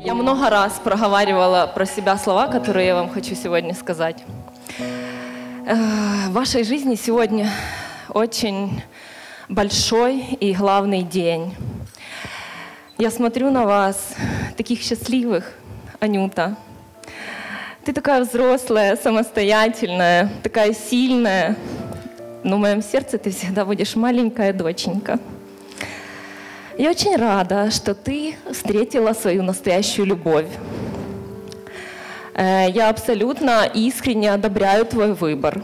Я много раз проговаривала про себя слова, которые я вам хочу сегодня сказать. В вашей жизни сегодня очень большой и главный день. Я смотрю на вас, таких счастливых, Анюта. Ты такая взрослая, самостоятельная, такая сильная. Но в моем сердце ты всегда будешь маленькая доченька. Я очень рада, что ты встретила свою настоящую любовь. Я абсолютно искренне одобряю твой выбор.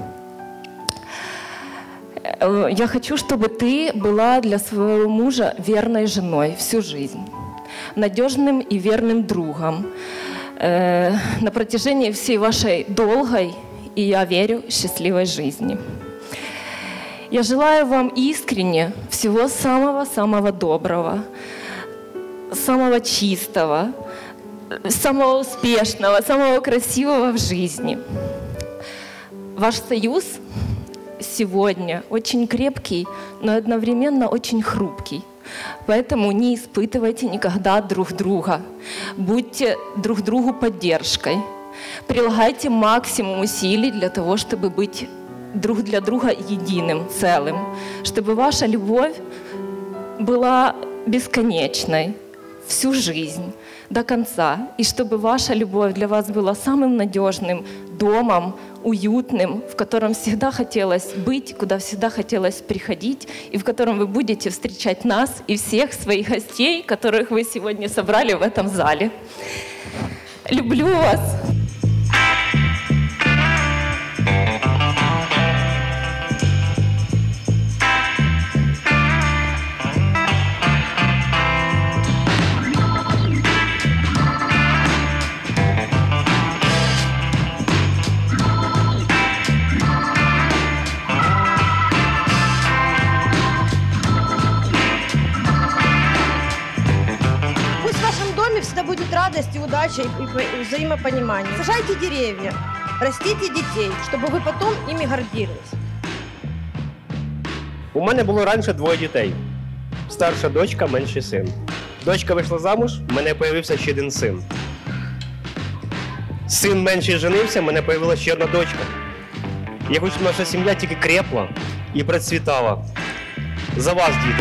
Я хочу, чтобы ты была для своего мужа верной женой всю жизнь, надежным и верным другом на протяжении всей вашей долгой и, я верю, счастливой жизни. Я желаю вам искренне всего самого-самого доброго, самого чистого, самого успешного, самого красивого в жизни. Ваш союз сегодня очень крепкий, но одновременно очень хрупкий. Поэтому не испытывайте никогда друг друга. Будьте друг другу поддержкой. Прилагайте максимум усилий для того, чтобы быть друг для друга единым, целым. Чтобы ваша любовь была бесконечной всю жизнь, до конца. И чтобы ваша любовь для вас была самым надежным домом, уютным, в котором всегда хотелось быть, куда всегда хотелось приходить, и в котором вы будете встречать нас и всех своих гостей, которых вы сегодня собрали в этом зале. Люблю вас! Будет радость и удача, и взаимопонимание. Сажайте деревья, растите детей, чтобы вы потом ими гордились. У мене було раніше двоє дітей. Старша дочка, менший син. Дочка вийшла замуж, в мене з'явився ще один син. Син менший женився, в мене з'явилася ще одна дочка. Я хочу, щоб наша сім'я тільки крепла і процвітала. За вас, діти.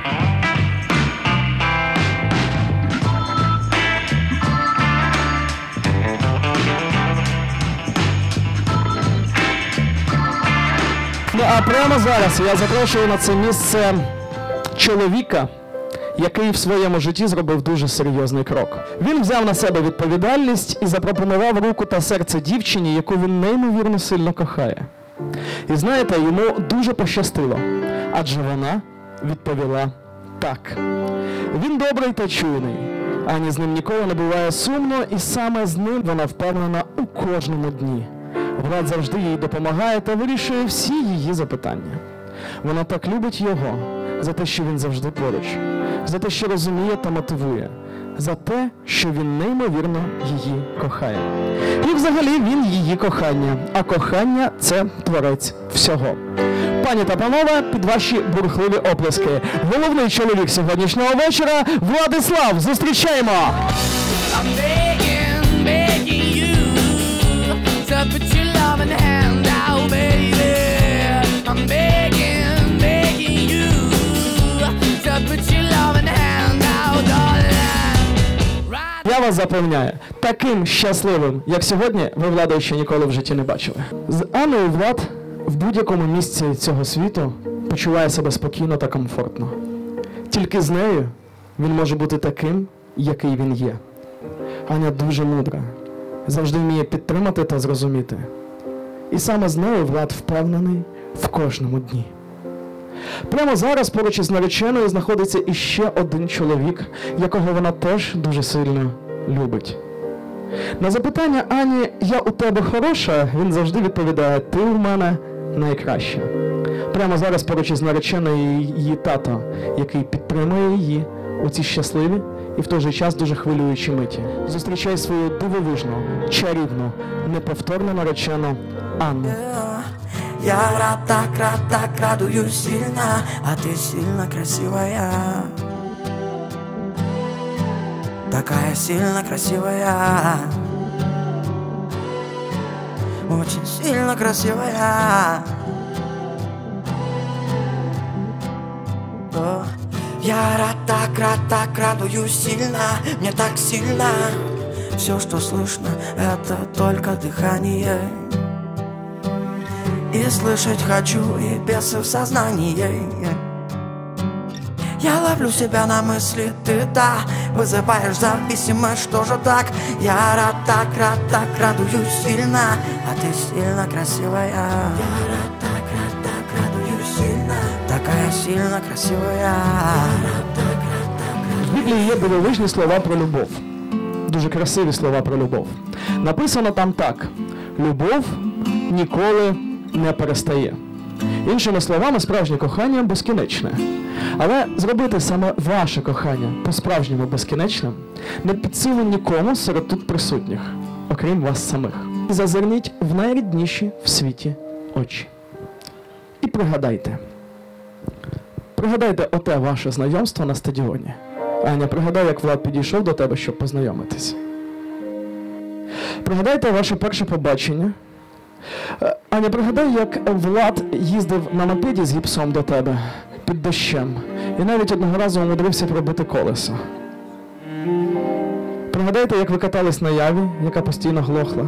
Ну а прямо зараз я запрошую на це місце чоловіка, який в своєму житті зробив дуже серйозний крок. Він взяв на себе відповідальність і запропонував руку та серце дівчині, яку він неймовірно сильно кохає. І знаєте, йому дуже пощастило, адже вона відповіла так. Він добрий та чуйний, ані з ним ніколи не буває сумно, і саме з ним вона впевнена у кожному дні. Влад завжди їй допомагає та вирішує всі її запитання. Вона так любить його за те, що він завжди поруч, за те, що розуміє та мотивує, за те, що він неймовірно її кохає. І взагалі він її кохання, а кохання – це творець всього. Пані та панове, під ваші бурхливі оплески. Головний чоловік сьогоднішнього вечора – Владислав. Зустрічаємо! Put your loving hand out, baby. I'm begging you to put your loving hand out, darling. Я вас запевняю, таким щасливим, як сьогодні, ви Влада ще ніколи в житті не бачили. З Анною Влад в будь-якому місці цього світу почуває себе спокійно та комфортно. Тільки з нею він може бути таким, який він є. Аня дуже мудра. Завжди вміє підтримати та зрозуміти. І саме з нею Влад впевнений в кожному дні. Прямо зараз поруч із нареченою знаходиться іще один чоловік, якого вона теж дуже сильно любить. На запитання Ані «Я у тебе хороша?» він завжди відповідає «Ти у мене найкраща». Прямо зараз поруч із нареченою її тато, який підтримує її у ці щасливі і в той же час дуже хвилюючі миті. Зустрічай свою дивовижну, чарівну, неповторну наречену Анну. Я так радуюсь сильно, а ты сильно красивая. такая сильно красивая, очень сильно красивая. Я так радуюсь сильно, мне так сильно. Все, что слышно, это только дыхание. И слышать хочу, и бесы в сознании. Я ловлю себя на мысли, ты да, вызываешь зависимость, что же так? Я так радуюсь сильно, а ты сильно красивая. Я так радуюсь сильно, такая сильно красивая. В Біблії є дивовижні слова про любов. Дуже красиві слова про любов. Написано там так: любов ніколи не перестає. Іншими словами, справжнє кохання безкінечне. Але зробити саме ваше кохання по-справжньому безкінечним не під силу нікому серед тут присутніх, окрім вас самих. Зазирніть в найрідніші в світі очі. І пригадайте. Пригадайте оте ваше знайомство на стадіоні. Аня, пригадай, як Влад підійшов до тебе, щоб познайомитись. Пригадайте ваше перше побачення. Аня, пригадай, як Влад їздив на мопеді з гіпсом до тебе під дощем і навіть одного разу умудрився пробити колесо. Пригадайте, як ви катались на Яві, яка постійно глохла.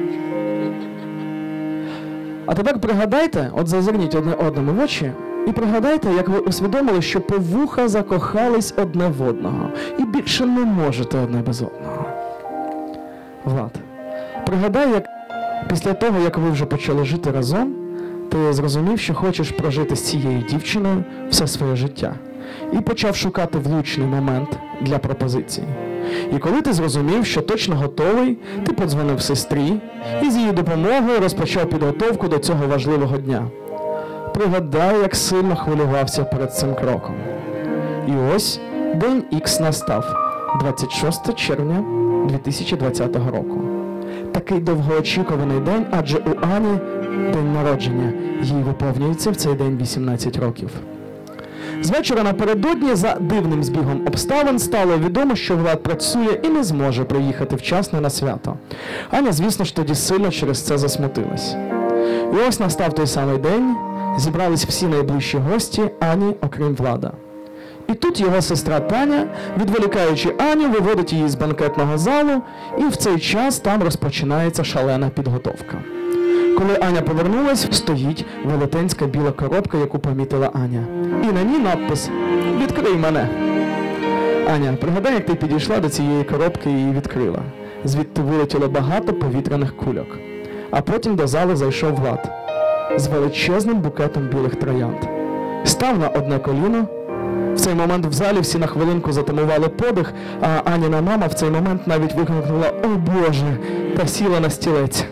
А тепер пригадайте, от зазирніть одне одному в очі, і пригадайте, як ви усвідомили, що по вуха закохались одне в одного і більше не можете одне без одного. Влад, пригадай, як після того, як ви вже почали жити разом, ти зрозумів, що хочеш прожити з цією дівчиною все своє життя. І почав шукати влучний момент для пропозиції. І коли ти зрозумів, що точно готовий, ти подзвонив сестрі і з її допомогою розпочав підготовку до цього важливого дня. Пригадай, як сильно хвилювався перед цим кроком. І ось день Х настав, 26 червня 2020 року. Такий довгоочікуваний день, адже у Ані день народження. Їй виповнюється в цей день 18 років. З вечора напередодні за дивним збігом обставин стало відомо, що Влад працює і не зможе приїхати вчасно на свято. Аня, звісно ж, тоді сильно через це засмутилась. І ось настав той самий день, зібрались всі найближчі гості Ані, окрім Влада. І тут його сестра Таня, відволікаючи Аню, виводить її з банкетного залу, і в цей час там розпочинається шалена підготовка. Коли Аня повернулась, стоїть велетенська біла коробка, яку помітила Аня. І на ній надпис «Відкрий мене». Аня, пригадай, як ти підійшла до цієї коробки і її відкрила. Звідти вилетіло багато повітряних кульок. А потім до зали зайшов Влад з величезним букетом білих троянд. Став на одне коліно. В цей момент в залі всі на хвилинку затамували подих, а Аніна мама в цей момент навіть викрикнула «О Боже!» та сіла на стілець.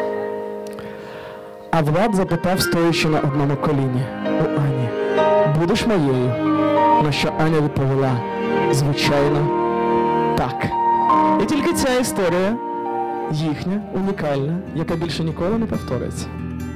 А Влад запитав, стоячи на одному коліні у Ані: «Будеш моєю?» На що Аня відповіла: «Звичайно, так». І тільки ця історія, їхня, унікальна, яка більше ніколи не повториться.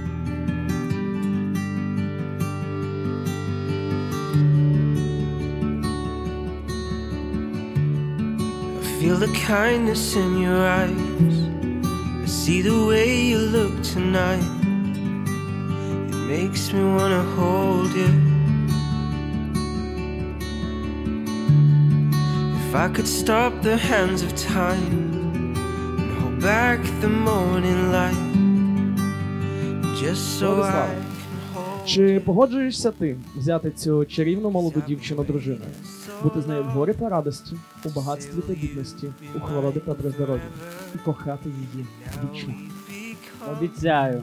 Feel the kindness in your eyes. I see the way you look tonight. It makes me wanna hold you. If I could stop the hands of time and hold back the morning light, just so I can hold. Чи погоджуєшся ти взяти цю чарівну молоду дівчину дружиною? Бути з нею в горі та радості, у багатстві та бідності, у хворобі та при здоров'ї. І кохати її вічно. Обіцяю.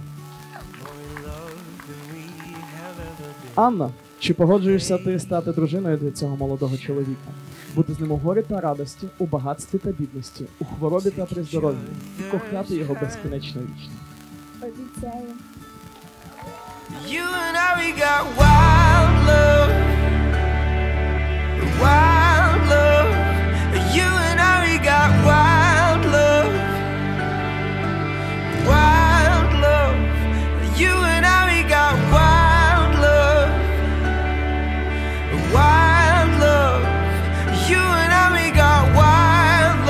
Анна, чи погоджуєшся ти стати дружиною для цього молодого чоловіка? Бути з ним у горі та радості, у багатстві та бідності, у хворобі та при здоров'ї. І кохати його безкінечно вічно. Обіцяю. You and I, we got wild love, wild love. You and I, we got wild love, wild love. You and I, we got wild love, wild love. You and I, we got wild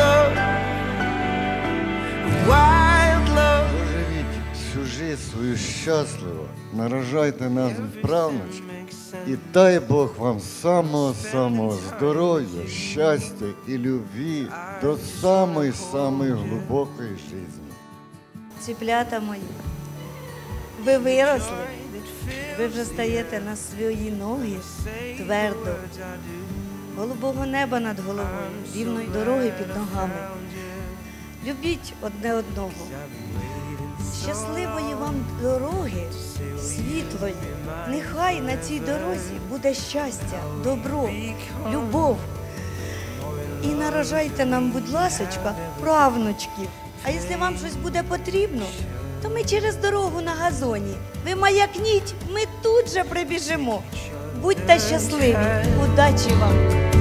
щаслива, нарожайте нам правнучки. І дай Бог вам самого здоров'я, щастя і любві до самої глибокої життя. Цыплята мої, ви виросли, ви вже стаєте на свої ноги твердо, голубого неба над головою, рівної дороги під ногами. Любіть одне одного. Щасливої вам дороги, світлої. Нехай на цій дорозі буде щастя, добро, любов. І нарожайте нам, будь ласочка, правнучків. А якщо вам щось буде потрібно, то ми через дорогу на газоні. Ви маякніть, ми тут же прибіжимо. Будьте щасливі, удачі вам!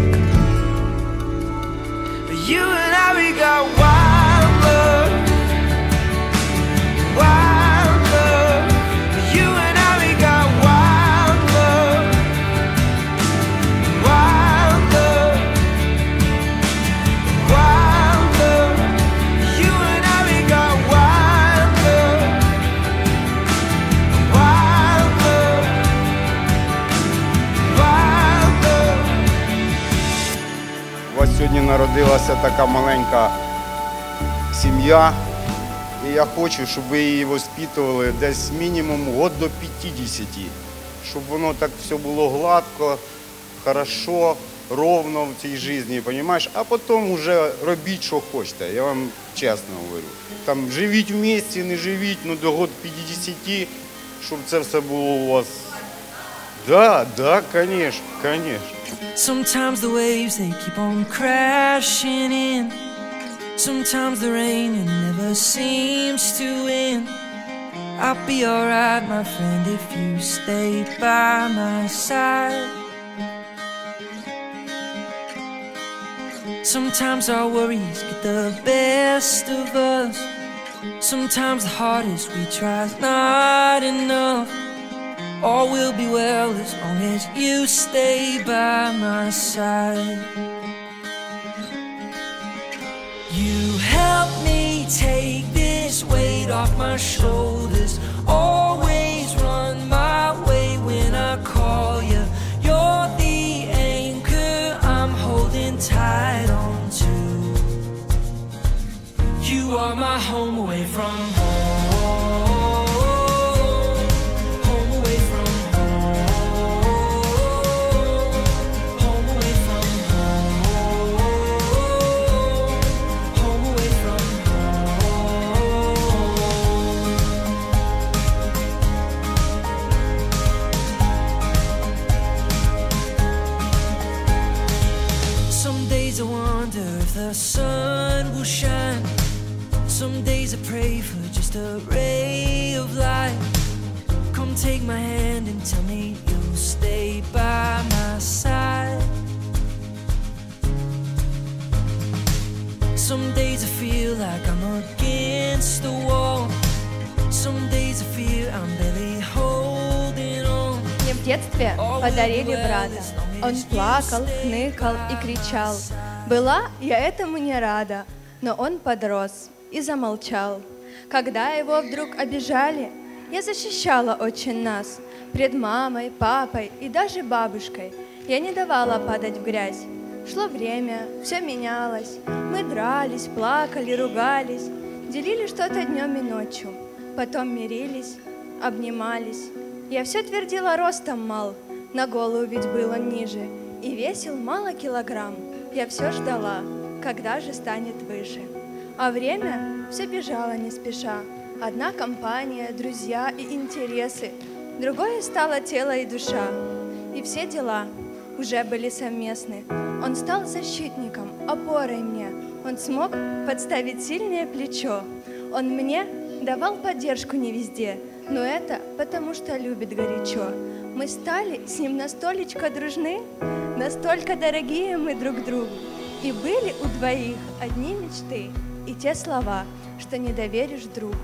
You and I, we got wild love, wild love. You and I, we got wild love, wild love, wild love. You and I, we got wild love, wild love, wild love. У вас сьогодні народилася така маленька сім'я, і я хочу, щоб ви її воспитували десь мінімум год до 50, щоб воно так все було гладко, хорошо, ровно в цій житті, розумієш? А потім вже робіть, що хочете, я вам чесно говорю. Там живіть в місті, не живіть, ну до год 50, щоб це все було у вас. Да, конечно, конечно. Sometimes the waves, they keep on crashing in. Sometimes the rain, it never seems to end. I'll be alright, my friend, if you stay by my side. Sometimes our worries get the best of us. Sometimes the hardest we try is not enough. All will be well as long as you stay by my side. You help me take this weight off my shoulders. Always run my way when I call you. You're the anchor I'm holding tight on to. You are my home away from home. I wonder if the sun will shine. Some days I pray for just a ray of light. Come take my hand and tell me you'll stay by my side. Some days I feel like I'm against the wall. Some days I feel I'm barely holding on. Мне в детстве подарили брата. Он плакал, хныкал и кричал. Была я этому не рада, но он подрос и замолчал. Когда его вдруг обижали, я защищала очень нас. Пред мамой, папой и даже бабушкой я не давала падать в грязь. Шло время, все менялось. Мы дрались, плакали, ругались, делили что-то днем и ночью. Потом мирились, обнимались. Я все твердила, ростом мал, на голову ведь было ниже, и весил мало килограмм. Я все ждала, когда же станет выше. А время все бежало не спеша. Одна компания, друзья и интересы, другое стало тело и душа. И все дела уже были совместны. Он стал защитником, опорой мне. Он смог подставить сильное плечо. Он мне давал поддержку не везде, но это потому что любит горячо. Мы стали с ним настолько дружны, настолько дорогие мы друг другу. И были у двоих одни мечты и те слова, что не доверишь другу.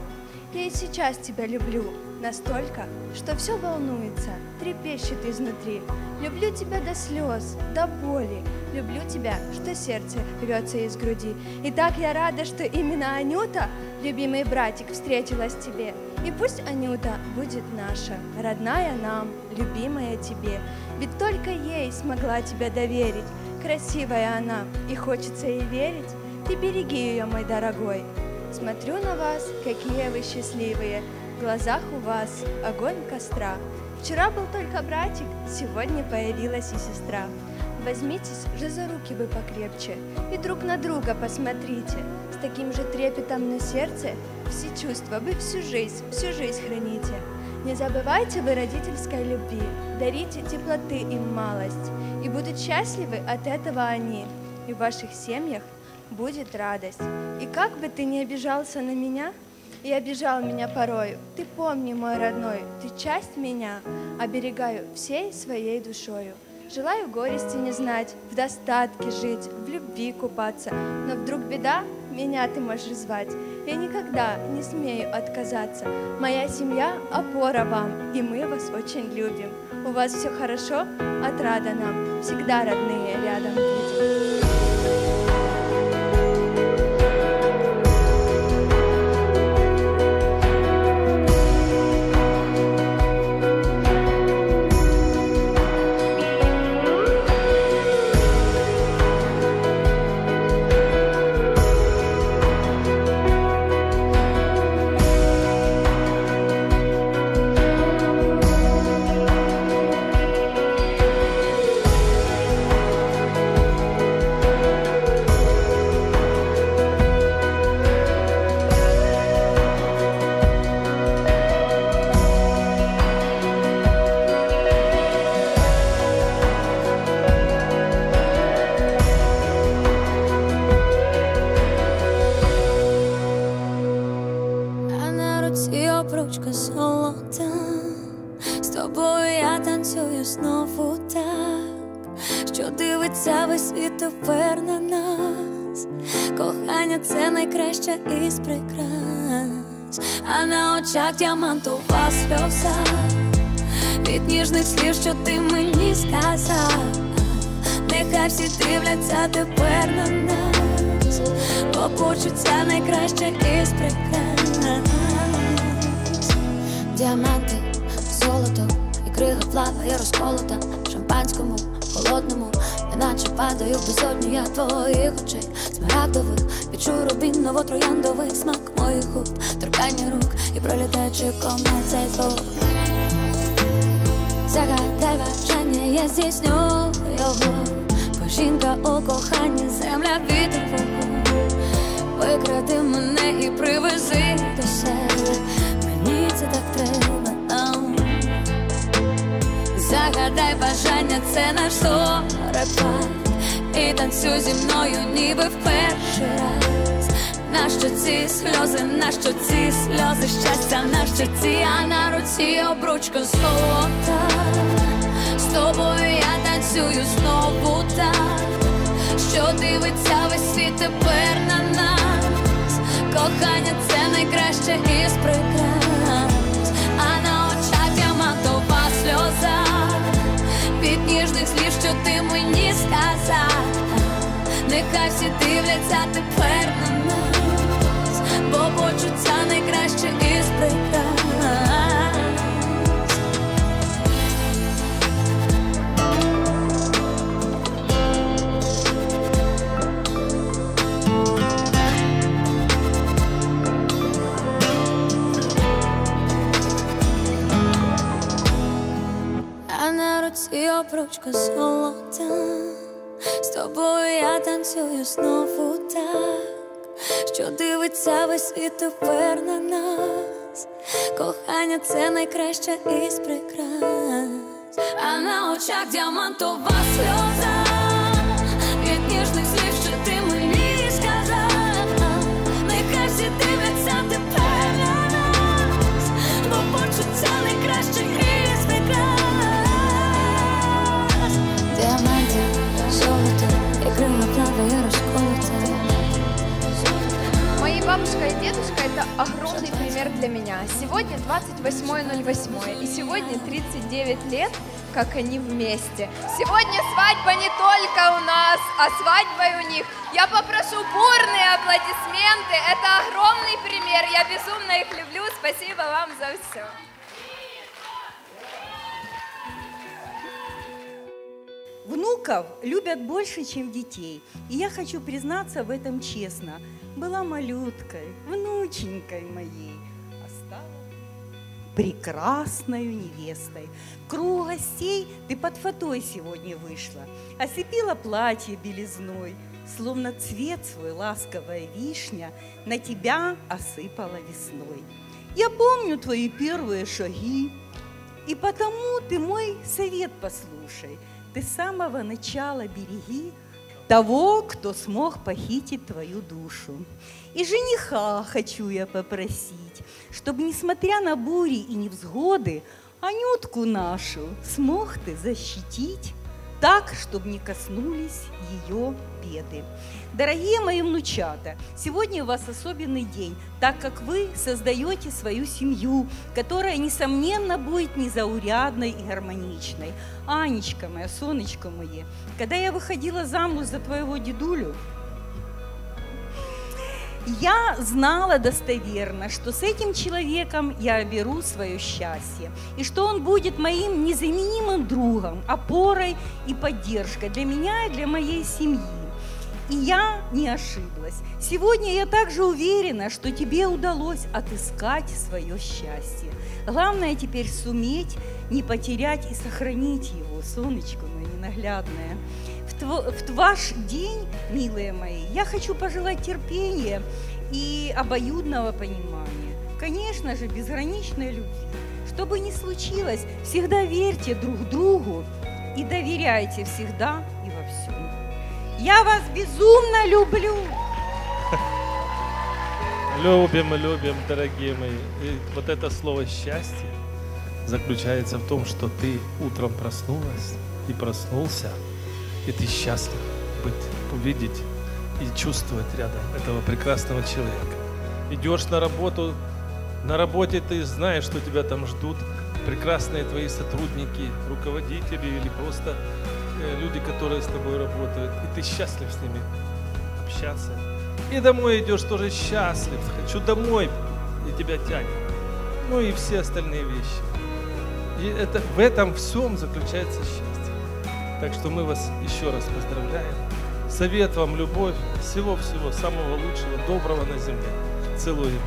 Я и сейчас тебя люблю настолько, что все волнуется, трепещет изнутри. Люблю тебя до слез, до боли. Люблю тебя, что сердце рвется из груди. И так я рада, что именно Анюта, любимый братик, встретилась тебе. И пусть Анюта будет наша, родная нам, любимая тебе. Ведь только ей смогла тебя доверить. Красивая она, и хочется ей верить. Ты береги ее, мой дорогой. Смотрю на вас, какие вы счастливые. В глазах у вас огонь костра. Вчера был только братик, сегодня появилась и сестра. Возьмитесь же за руки вы покрепче и друг на друга посмотрите. С таким же трепетом на сердце все чувства вы всю жизнь храните. Не забывайте вы родительской любви, дарите теплоты им малость, и будут счастливы от этого они, и в ваших семьях будет радость. И как бы ты ни обижался на меня и обижал меня порою, ты помни, мой родной, ты часть меня, оберегаю всей своей душою. Желаю горести не знать, в достатке жить, в любви купаться, но вдруг беда, меня ты можешь звать. Я никогда не смею отказаться. Моя семья — опора вам, и мы вас очень любим. У вас все хорошо, отрада нам, всегда родные рядом будем. обручка золота, з тобою я танцюю знову так, що дивиться весь світ тепер на нас. Кохання — це найкраще із прикрас, а на очах діамантова сльоза від ніжних слів, що ти мені сказав. Нехай всі дивляться тепер на нас, бо почуття найкраще із прикрас. Діаманти, золото і крига плаває розколота в шампанському, холодному, неначе падаю в безодню я твоїх очей смарагдових. Відчую рубіново-трояндовий смак моїх губ, торкання рук і пролітаючи комет цей звук. Загадай бажання, я здійсню його, бо жінка у коханні, земля, вітер, вогонь. Викради мене і привези до себе, мені це так треба нам. Загадай бажання, це наш зорепад, і танцюй зі мною, ніби в перший раз. Нащо ці сльози, нащо ці сльози щастя, нащо ці, а на руці обручка золота. З тобою я танцюю знову так, що дивиться весь світ тепер на нас. Кохання — це найкраще із прикрас, а на очах діамантова сльоза від ніжних слів, що ти мені сказав. Нехай всі дивляться тепер на нас, бо почуття найкраще із прикрас. А на руці обручка золота, з тобою я танцюю знову так, що дивиться весь світ тепер на нас. Кохання — це найкраще із прикрас, а на очах діамантова сльоза від ніжних слів, що ти мені сказав. Нехай всі дивляться тепер на нас, бо почуття найкраще із прикрас. Діаманти, золото і крига плаває розколота. Мої бабушка и дедушка – это огромный пример для меня. Сегодня 28.08, и сегодня 39 лет, как они вместе. Сегодня свадьба не только у нас, а свадьба и у них. Я попрошу бурные аплодисменты. Это огромный пример. Я безумно их люблю. Спасибо вам за все. Внуков любят больше, чем детей. И я хочу признаться в этом честно. Была малюткой, внученькой моей, а стала прекрасною невестой. В кругу гостей ты под фатой сегодня вышла, осыпила платье белизной, словно цвет свой ласковая вишня на тебя осыпала весной. Я помню твои первые шаги, и потому ты мой совет послушай. Ты с самого начала береги того, кто смог похитить твою душу. И жениха хочу я попросить, чтобы, несмотря на бури и невзгоды, Анютку нашу смог ты защитить так, чтобы не коснулись ее беды. Дорогие мои внучата, сегодня у вас особенный день, так как вы создаете свою семью, которая, несомненно, будет незаурядной и гармоничной. Анечка моя, сонечко мое, когда я выходила замуж за твоего дедулю, я знала достоверно, что с этим человеком я беру свое счастье, и что он будет моим незаменимым другом, опорой и поддержкой для меня и для моей семьи. И я не ошиблась. Сегодня я также уверена, что тебе удалось отыскать свое счастье. Главное теперь суметь не потерять и сохранить его, солнышко мое ненаглядное. В ваш день, милые мои, я хочу пожелать терпения и обоюдного понимания. Конечно же, безграничной любви. Что бы ни случилось, всегда верьте друг другу и доверяйте всегда и во всем. Я вас безумно люблю! Любим, дорогие мои. И вот это слово «счастье» заключается в том, что ты утром проснулась и проснулся, и ты счастлив быть, увидеть и чувствовать рядом этого прекрасного человека. Идешь на работу, на работе ты знаешь, что тебя там ждут прекрасные твои сотрудники, руководители или просто люди, которые с тобой работают, и ты счастлив с ними общаться. И домой идешь тоже счастлив, хочу домой, и тебя тянет. Ну и все остальные вещи. И это, в этом всем заключается счастье. Так что мы вас еще раз поздравляем. Совет вам, любовь, всего-всего самого лучшего, доброго на земле. Целуем.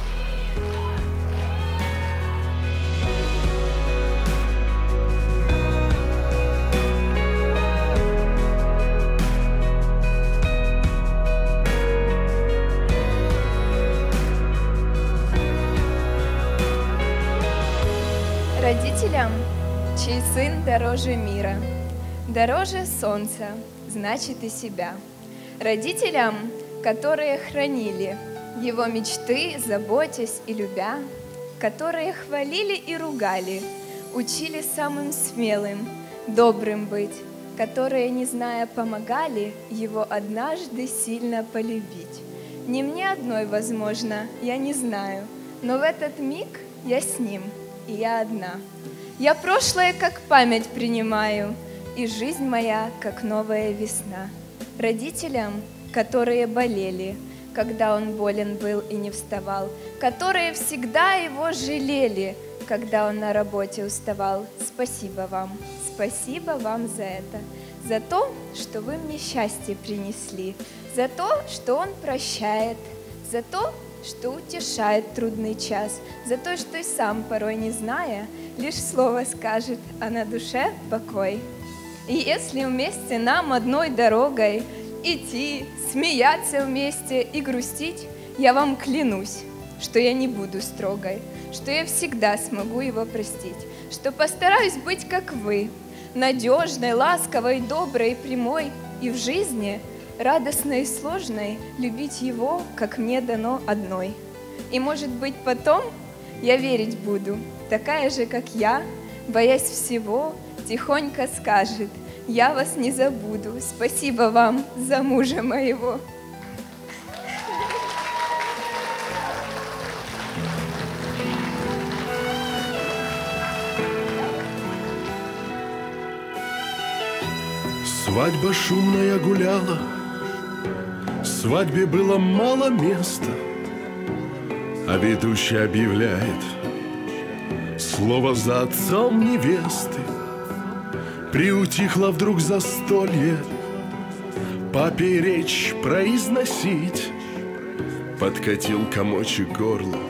Родителям, чей сын дороже мира, дороже солнца, значит и себя. Родителям, которые хранили его мечты, заботясь и любя, которые хвалили и ругали, учили самым смелым, добрым быть, которые, не зная, помогали его однажды сильно полюбить. Не мне одной, возможно, я не знаю, но в этот миг я с ним, и я одна. Я прошлое как память принимаю, и жизнь моя как новая весна. Родителям, которые болели, когда он болен был и не вставал, которые всегда его жалели, когда он на работе уставал. Спасибо вам за это, за то, что вы мне счастье принесли, за то, что он прощает, за то, что утешает трудный час, за то, что и сам, порой не зная, лишь слово скажет, а на душе покой. И если вместе нам одной дорогой идти, смеяться вместе и грустить, я вам клянусь, что я не буду строгой, что я всегда смогу его простить, что постараюсь быть как вы, надежной, ласковой, доброй, прямой, и в жизни радостной и сложной любить его, как мне дано одной. И, может быть, потом я верить буду, такая же, как я, боясь всего, тихонько скажет: я вас не забуду, спасибо вам за мужа моего. Свадьба шумная гуляла, свадьбе было мало места, а ведущий объявляет слово за отцом невесты. Приутихло вдруг застолье, папе речь произносить. Подкатил комочек горла,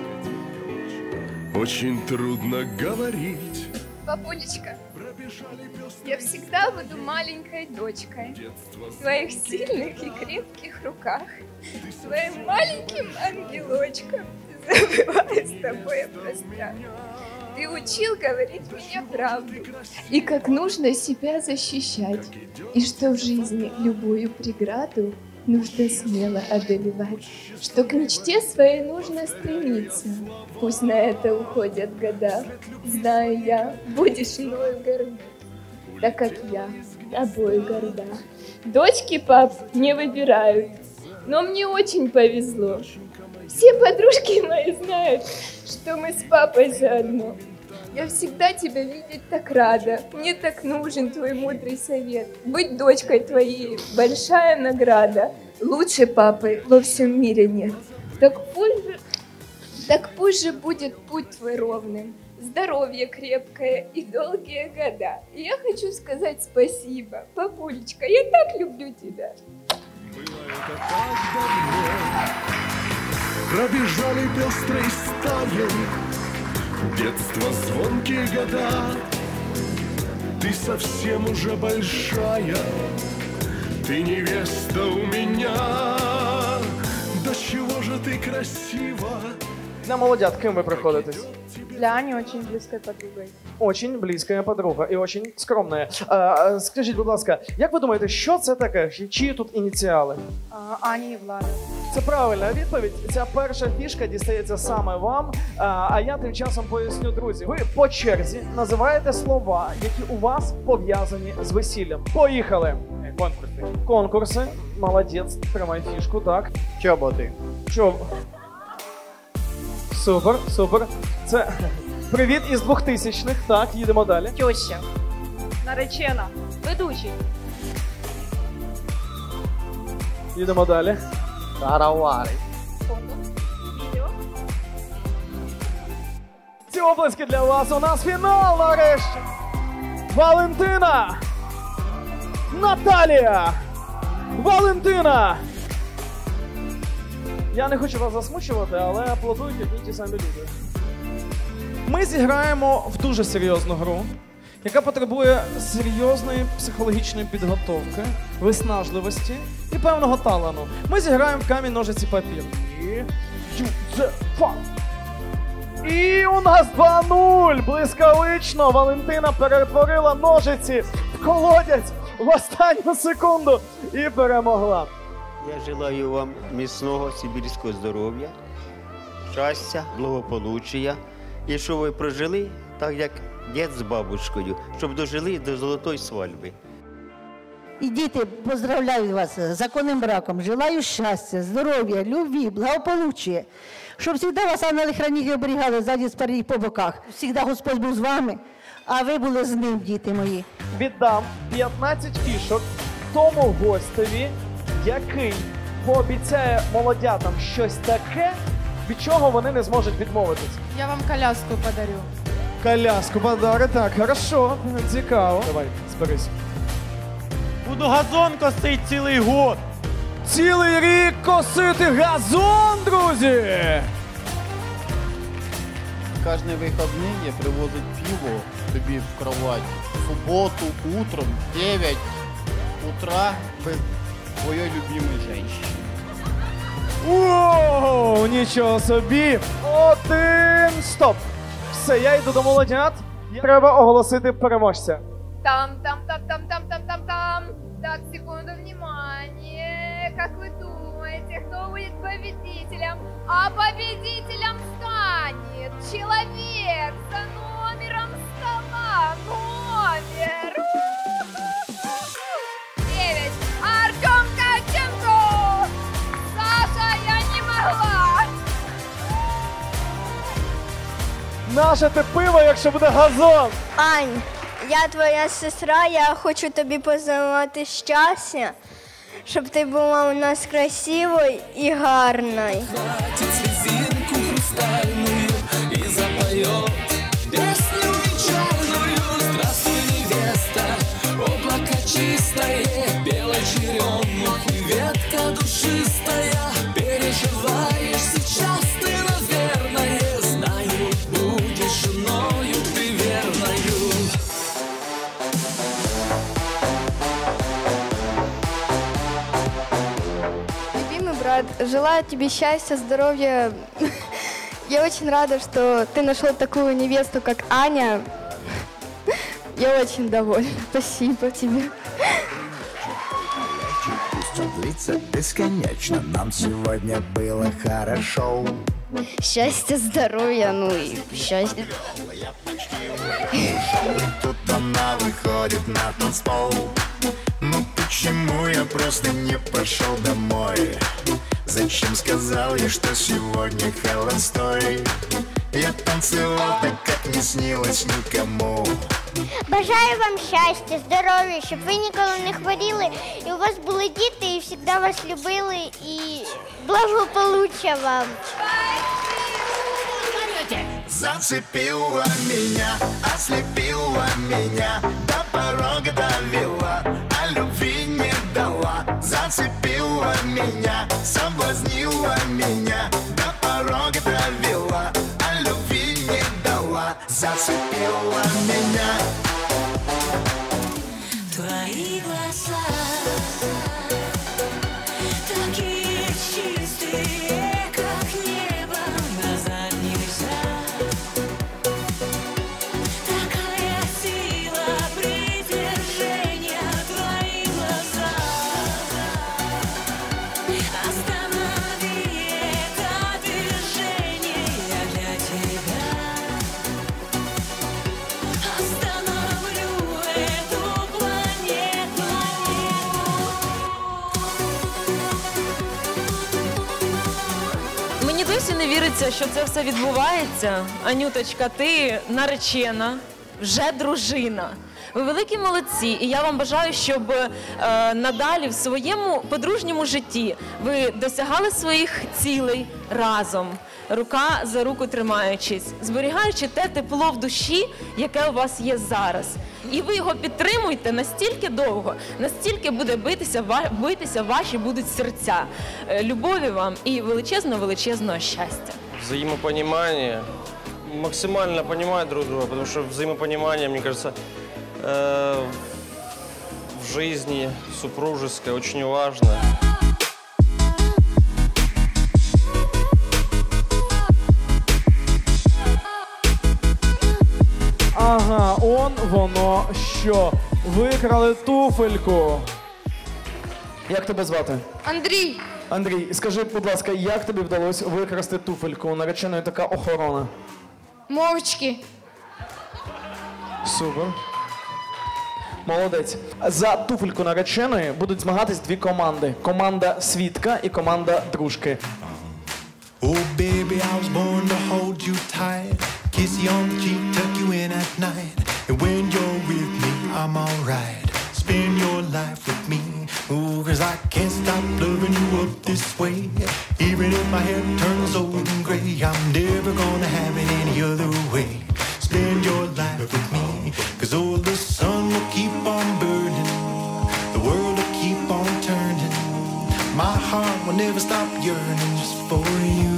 очень трудно говорить. Папулечка, я всегда буду маленькой дочкой в твоих сильных и крепких руках, твоим маленьким ангелочком. Забывая с тобой о пространстве. Ты учил говорить мне правду, и как нужно себя защищать, и что в жизни любую преграду нужно смело одолевать, что к мечте своей нужно стремиться. Пусть на это уходят года, знаю я, будешь мною гордиться, так как я тобой горда. Дочки пап не выбирают, но мне очень повезло. Все подружки мои знают, что мы с папой заодно. Я всегда тебя видеть так рада. Мне так нужен твой мудрый совет. Быть дочкой твоей – большая награда. Лучше папы во всем мире нет. Так пусть же будет путь твой ровным. Здоровье крепкое и долгие года. И я хочу сказать спасибо, папулечка. Я так люблю тебя. Пробежали пестрой стаей детство, звонкие года. Ты совсем уже большая, ты невеста у меня. До чего же ты красива. Для молодят кем вы приходитесь? Для Ани очень близкой подругой. Очень близька подруга і очень скромна. Скажіть, будь ласка, як ви думаєте, що це таке? Чиї тут ініціали? Ані і Влада. Це правильна відповідь. Ця перша фішка дістається саме вам. А я тим часом поясню, друзі. Ви по черзі називаєте слова, які у вас пов'язані з весіллям. Поїхали! Конкурси. Конкурси. Молодець. Тримай фішку, так. Чоботи. Супер, супер. Це привіт із 2000-х. Так, їдемо далі. Теща. Наречена. Ведучий. Їдемо далі. Каравари. Відео. Ці оплески для вас. У нас фінал нарешті. Валентина. Наталія. Валентина. Я не хочу вас засмучувати, але аплодують одні ті самі люди. Ми зіграємо в дуже серйозну гру, яка потребує серйозної психологічної підготовки, виснажливості і певного талану. Ми зіграємо в камінь, ножиці, папір. І у нас 2-0! Блискавично Валентина перетворила ножиці в колодязь в останню секунду і перемогла. Я желаю вам міцного сибірського здоров'я, щастя, благополуччя. І щоб ви прожили так, як дід з бабушкою, щоб дожили до золотої свадьби. І діти, поздравляю вас з законним браком. Желаю щастя, здоров'я, любві, благополуччя. Щоб завжди вас ангели-хранителі оберігали ззаді, спереді, по боках. Завжди Господь був з вами, а ви були з ним, діти мої. Віддам 15 фішок тому гостеві, який пообіцяє молодятам щось таке, від чого вони не зможуть відмовитись. Я вам коляску подарю. Коляску подари, так, хорошо, цікаво. Давай, зберись. Буду газон косити цілий год. Цілий рік косити газон, друзі! Кожні вихідні я привозить пиво тобі в кровать. В суботу, утром, 9 утра без твоєї любимої жінки. Оу, нічого собі! 1, стоп! Все, я йду до молодят. Треба оголосити переможця. Там. Так, секунду, внимание. Как вы думаете, кто будет победителем? А победителем станет человек за номером стола. Номер 9. Артем Каченко. Саша, я не могла. Наше те пиво, якщо буде газон. Ань, Я твоя сестра, я хочу тобі пожелати щастя, щоб ти була у нас красивою і гарною. Хватит слезинку хрустальную и запоет песню вечерную. Здравствуй, невеста, облако чистое, белой черемухи, ветка душистая. Переживаешь сейчас ты, наверное, знаю, будешь женою ты верною. Любимый брат, желаю тебе счастья, здоровья. Я очень рада, что ты нашел такую невесту, как Аня. Я очень довольна. Спасибо тебе. Пусть длится бесконечно, нам сегодня было хорошо. Счастья, здоровья, ну и счастья. Тут она выходит на танцпол. Ну почему я просто не пошел домой? Зачем сказал я, что сегодня холостой? Я танцевал так, как не снилось никому. Бажаю вам щастя, здоров'я, щоб ви ніколи не хворіли, і у вас були діти, і завжди вас любили, і благополуччя вам. Зацепила меня, ослепила меня, до порога довела, а любви не дала. Зацепила меня, соблазнила меня, до порога довела, а любви не дала. Зацепила меня. Твои глаза такие чистые, как небо, назад нельзя. Такая сила притяжения, твои глаза. Останови это движение, я для тебя. Остановлю эту планету. Мені досі не віриться, що це все відбувається. Анюточка, ти наречена, вже дружина. Ви великі молодці, і я вам бажаю, щоб надалі в своєму подружньому житті ви досягали своїх цілей разом, рука за руку тримаючись, зберігаючи те тепло в душі, яке у вас є зараз. І ви його підтримуйте настільки довго, настільки буде битися ваші будуть серця. Любові вам і величезного щастя. Взаимопонимание. Максимально понимать друг друга, потому что взаимопонимание, мне кажется, в жизни супружеской очень важно. Ага, воно що? Викрали туфельку. Як тебе звати? Андрій. Андрій, скажи, будь ласка, як тобі вдалося викрасти туфельку? У нареченої така охорона. Мовчки. Супер. Молодець. За туфельку нареченої будуть змагатись дві команди. Команда свідка і команда дружки. Oh baby, I was born to hold you tight, kiss you on the cheek, tuck you in at night. And when you're with me, I'm alright. Spend your life with me. Ooh, 'cause I can't stop loving you up this way. Even if my hair turns old and gray, I'm never gonna have it any other way. Spend your life with me, 'cause oh, the sun will keep on burning, the world will keep on turning. My heart will never stop yearning just for you.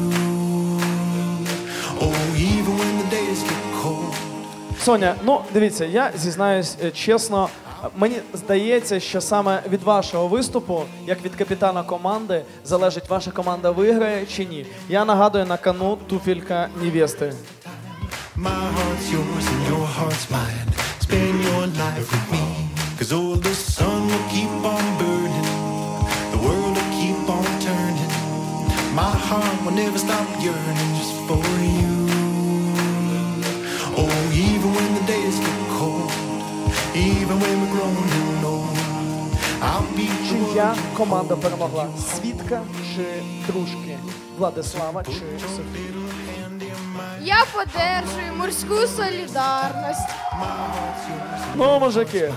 Oh, even when the days get cold. Соня, ну дивіться, я зізнаюсь чесно, мені здається, що саме від вашого виступу, як від капітана команди, залежить, ваша команда виграє чи ні. Я нагадую, на кону туфелька невести. My heart's yours and your heart's mine. Spend your life with me, 'cause oh, the sun will keep on burning, the world will keep on turning. My heart will never stop yearning just for you. Oh, even when the days get cold, even when we're growing old, I'll be Чия команда перемогла? Свідка чи дружки? Владислава чи Софії? Я поддерживаю морскую солидарность. Ну, мужики.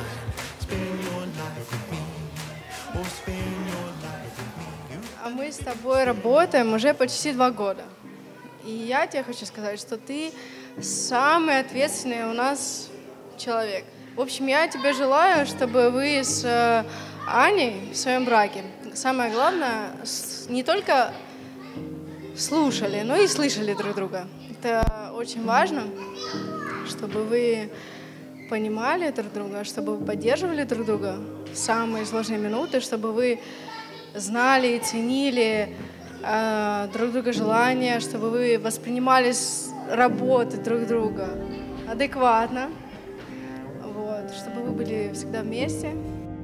А мы с тобой работаем уже почти 2 года. И я тебе хочу сказать, что ты самый ответственный у нас человек. В общем, я тебе желаю, чтобы вы с Аней в своем браке, самое главное, не только слушали, но и слышали друг друга. Это очень важно, чтобы вы понимали друг друга, чтобы вы поддерживали друг друга в самые сложные минуты, чтобы вы знали и ценили друг друга желания, чтобы вы воспринимали работы друг друга адекватно, вот, чтобы вы были всегда вместе.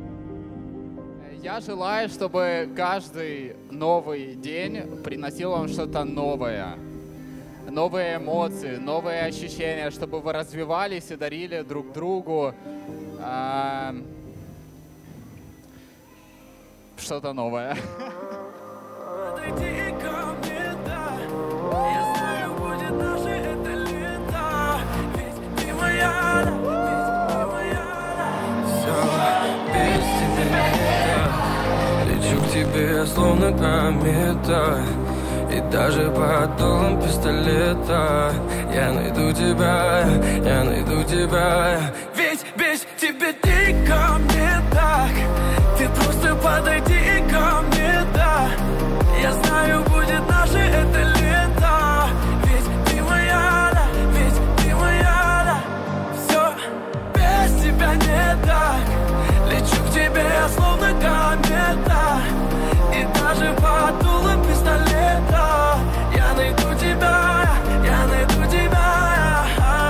Я желаю, чтобы каждый новый день приносил вам что-то новое. Новые эмоции, новые ощущения, чтобы вы развивались и дарили друг другу что-то новое. Лечу к тебе, словно комета, и даже под дулом пистолета я найду тебя, я найду тебя. Ведь без тебя дико мне так. Ты просто подойди ко мне, да. Я знаю, будет наше это лето. Ведь ты моя, да, ведь ты моя, да. Все без тебя не так. Лечу к тебе, словно комета, и даже под дулом пистолета я найду тебя, я найду тебя.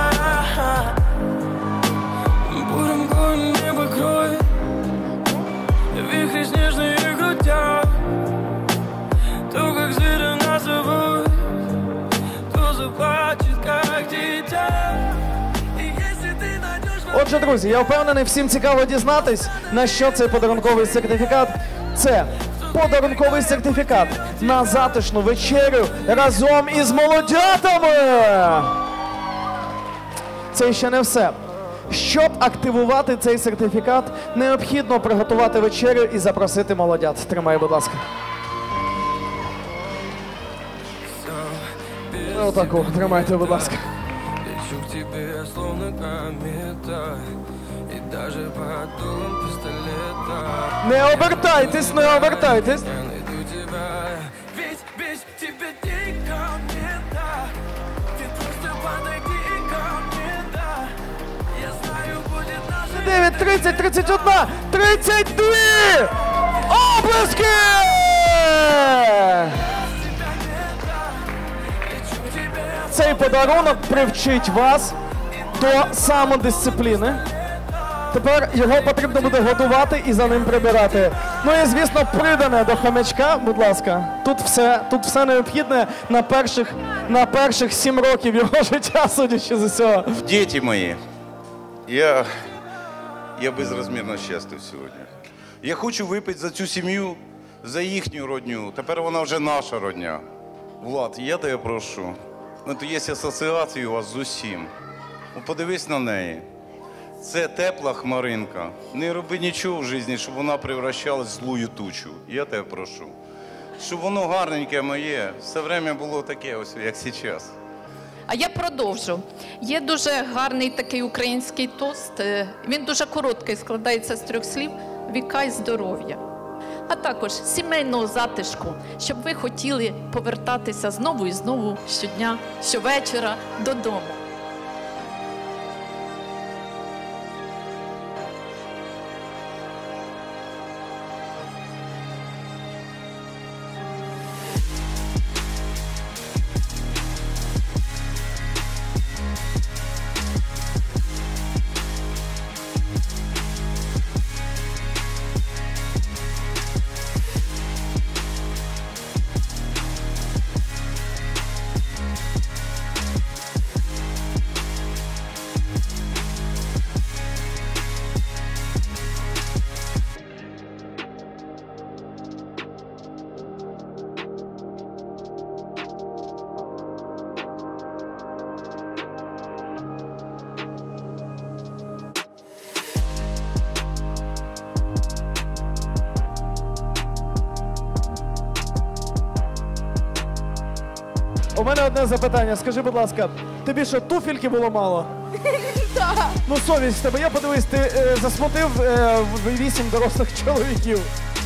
Бурым конем небо кроет, вихри снежные крутят. То, как зверя нас зовут, то заплачет, как дитя. И если ты найдешь... Отже, друзі, я впевнений, всім цікаво дізнатись, на що цей подарунковий сертифікат. Це подарунковий сертифікат на затишну вечерю разом із молодятами. Це ще не все. Щоб активувати цей сертифікат, необхідно приготувати вечерю і запросити молодят. Тримай, будь ласка. Отаку, тримайте, будь ласка. Лечу к тебе, словно комета, и даже под дулом пистолета. Не обертайтесь, не обертайтесь. Я найду тебя, ведь без тебя дико мне так. Ты просто подойди ко мне, да. Я знаю, будет наше... 9, 30, 31, 32! Оплески! Цей подарунок привчить вас до самодисципліни. Тепер його потрібно буде готувати і за ним прибирати. Ну і, звісно, придане до хомячка, будь ласка. Тут все необхідне на перших 7 років його життя, судячи з усього. Дети мои, я безрозмірно щаслив сьогодні. Я хочу випити за цю сім'ю, за їхню родню. Тепер вона вже наша родня. Влад, я тебе прошу. От є асоціації у вас з усім. Подивись на неї. Це тепла хмаринка. Не роби нічого в житті, щоб вона превращалась в злую тучу. Я тебе прошу. Щоб воно гарненьке моє, все время було таке ось, як зараз. А я продовжу. Є дуже гарний такий український тост. Він дуже короткий, складається з 3 слів «Віка й здоров'я». А також сімейного затишку, щоб ви хотіли повертатися знову і знову щодня, щовечора додому. У мене одне запитання. Скажи, будь ласка, тобі що, туфельки було мало? Так. Ну, совість в тебе. Я подивись, ти засмутив 8 дорослих чоловіків.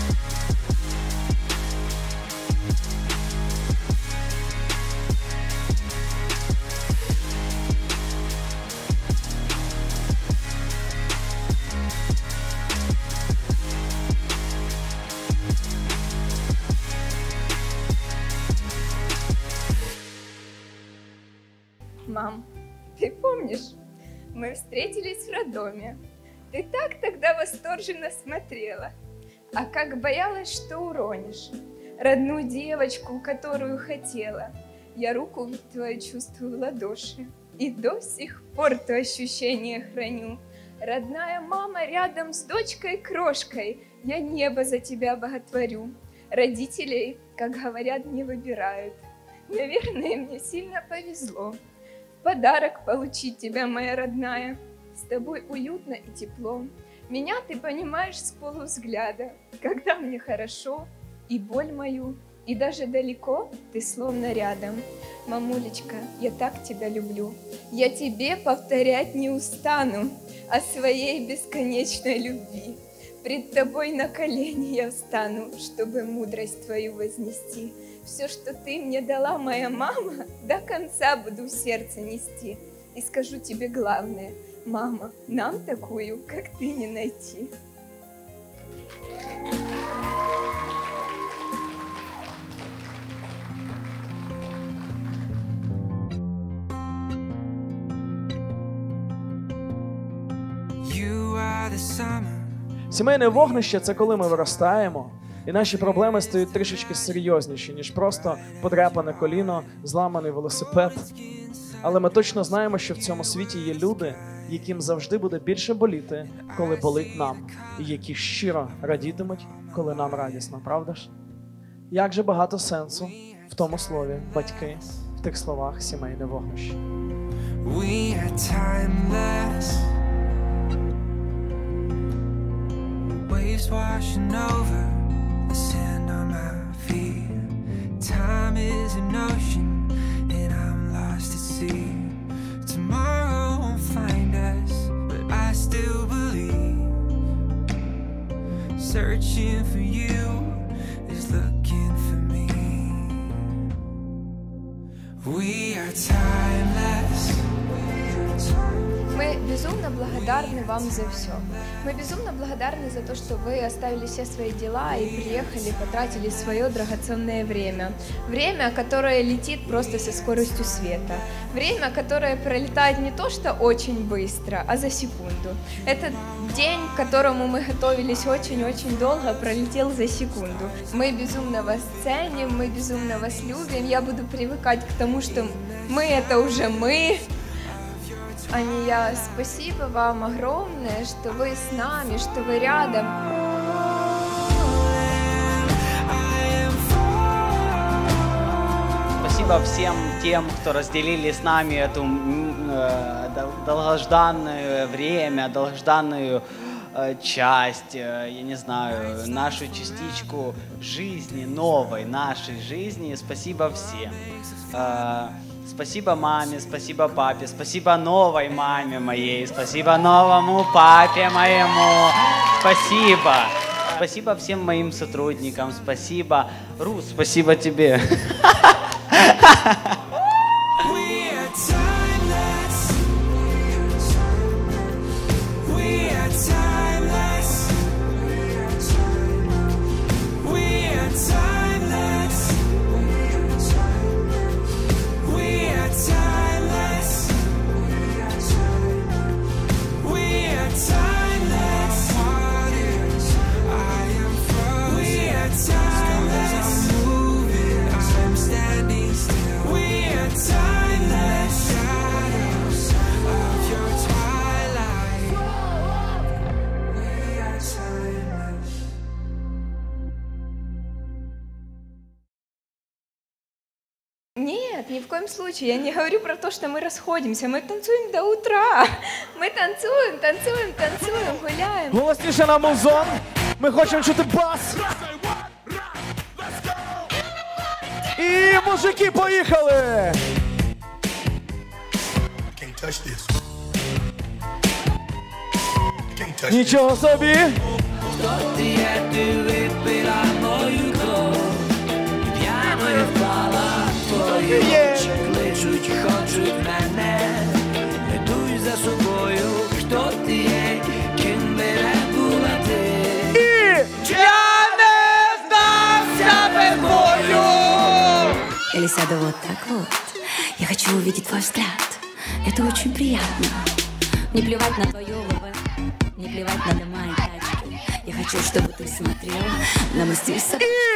Мам, ты помнишь, мы встретились в роддоме. Ты так тогда восторженно смотрела, а как боялась, что уронишь родную девочку, которую хотела. Я руку твою чувствую в ладоши, и до сих пор то ощущение храню. Родная мама рядом с дочкой-крошкой, я небо за тебя боготворю. Родителей, как говорят, не выбирают. Наверное, мне сильно повезло. Подарок получить тебя, моя родная. С тобой уютно и тепло. Меня ты понимаешь с полувзгляда. Когда мне хорошо, и боль мою, и даже далеко ты словно рядом. Мамулечка, я так тебя люблю. Я тебе повторять не устану о своей бесконечной любви. Пред тобой на колени я встану, чтобы мудрость твою вознести. Все, что ты мне дала, моя мама, до конца буду в сердце нести. И скажу тебе главное, мама, нам такую, как ты, не найти. Сімейне вогнище – це коли ми виростаємо, і наші проблеми стають трішечки серйозніші, ніж просто подряпане коліно, зламаний велосипед. Але ми точно знаємо, що в цьому світі є люди, яким завжди буде більше боліти, коли болить нам, і які щиро радітимуть, коли нам радісно, правда ж? Як же багато сенсу в тому слові «батьки», в тих словах «сімейне вогнище». We are timeless. Waves washing over the sand on my feet. Time is an ocean and I'm lost at sea. Tomorrow won't find us, but I still believe. Searching for you is looking for me. We are timeless. Мы безумно благодарны вам за все. Мы безумно благодарны за то, что вы оставили все свои дела и приехали, потратили свое драгоценное время. Время, которое летит просто со скоростью света. Время, которое пролетает не то, что очень быстро, а за секунду. Этот день, к которому мы готовились очень-очень долго, пролетел за секунду. Мы безумно вас ценим, мы безумно вас любим. Я буду привыкать к тому, что мы — это уже мы. А не я. Спасибо вам огромное, что вы с нами, что вы рядом. Спасибо всем тем, кто разделили с нами эту долгожданное время, долгожданную часть, я не знаю, нашу частичку жизни, новой нашей жизни. Спасибо всем. Спасибо маме, спасибо папе, спасибо новой маме моей, спасибо новому папе моему, спасибо. Спасибо всем моим сотрудникам, спасибо. Рус, спасибо тебе. Нет, ни в коем случае. Я не говорю про то, что мы расходимся. Мы танцуем до утра. Мы танцуем, танцуем, танцуем, гуляем. Голосніше на музон. Ми хочемо чути бас. І, мужики, поїхали! Нічого собі! Хто ти є, ти випила мою кров, і п'яною впала, твої очі кличуть, хочуть мене, не дуй за собою, хто ти є, ким би не була ти. Я не здамся без бою! Или сяду вот так вот. Я хочу увидеть твой взгляд. Это очень приятно. Не плевать на твою улыбку, не плевать на дома и тачки. Я хочу, чтобы ты смотрел на мой стиль.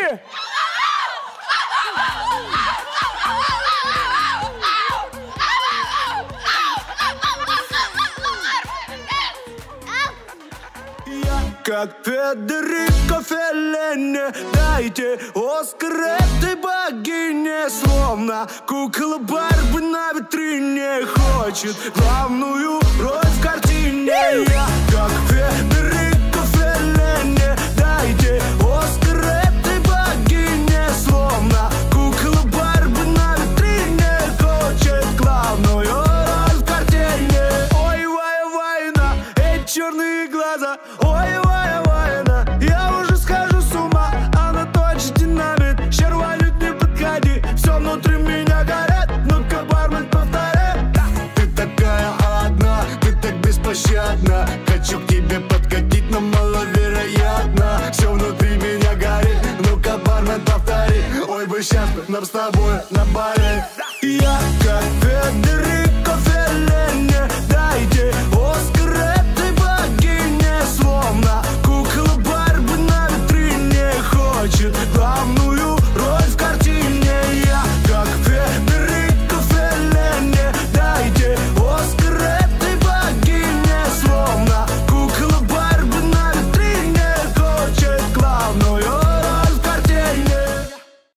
Как Федерико Феллини, дайте Оскар этой богине. Словно кукла Барби на витрине хочет главную роль в картине. Я как Федерико Феллини, дайте Оскар этой богине. Словно кукла Барби на витрине хочет главную роль в картине. Ой, вайна, эти черные глаза, ой, я уже схожу с ума, она точно динамит. Щервалют, не подходи, все внутри меня горит. Ну-ка, бармен, повторяй. Ты такая одна, ты так беспощадна. Хочу к тебе подкатить, но маловероятно. Все внутри меня горит, ну-ка, бармен, повтори. Ой, бы сейчас нам с тобой на баре. Я